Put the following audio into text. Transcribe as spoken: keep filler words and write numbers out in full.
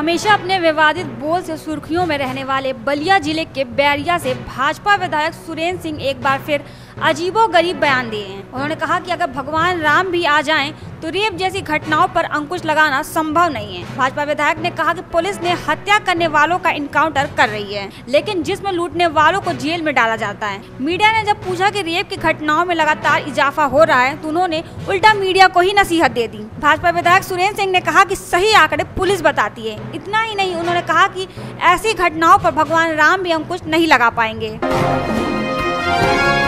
हमेशा अपने विवादित बोल से सुर्खियों में रहने वाले बलिया जिले के बैरिया से भाजपा विधायक सुरेंद्र सिंह एक बार फिर अजीबोगरीब बयान दिए हैं। उन्होंने कहा कि अगर भगवान राम भी आ जाएं तो रेप जैसी घटनाओं पर अंकुश लगाना संभव नहीं है। भाजपा विधायक ने कहा कि पुलिस ने हत्या करने वालों का इनकाउंटर कर रही है, लेकिन जिसमें लूटने वालों को जेल में डाला जाता है। मीडिया ने जब पूछा कि रेप की घटनाओं में लगातार इजाफा हो रहा है तो उन्होंने उल्टा मीडिया को ही नसीहत दे दी। भाजपा विधायक सुरेंद्र सिंह ने कहा कि सही आंकड़े पुलिस बताती है। इतना ही नहीं, उन्होंने कहा कि ऐसी घटनाओं पर भगवान राम भी अंकुश नहीं लगा पाएंगे।